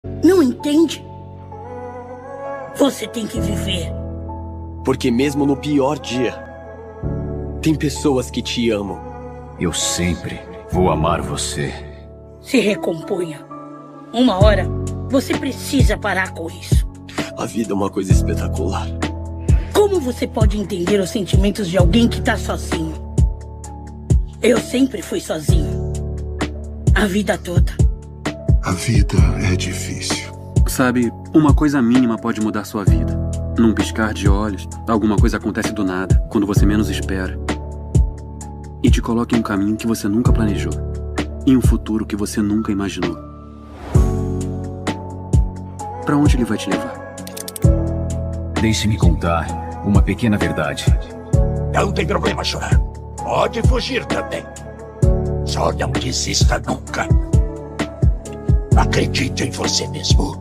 Não entende? Você tem que viver. Porque mesmo no pior dia, tem pessoas que te amam. Eu sempre vou amar você. Se recomponha. Uma hora, você precisa parar com isso. A vida é uma coisa espetacular. Como você pode entender os sentimentos de alguém que tá sozinho? Eu sempre fui sozinho. A vida toda. A vida é difícil. Sabe, uma coisa mínima pode mudar sua vida. Num piscar de olhos, alguma coisa acontece do nada, quando você menos espera. E te coloca em um caminho que você nunca planejou. Em um futuro que você nunca imaginou. Pra onde ele vai te levar? Deixe-me contar uma pequena verdade. Não tem problema chorar. Pode fugir também. Só não desista nunca. Acredite em você mesmo.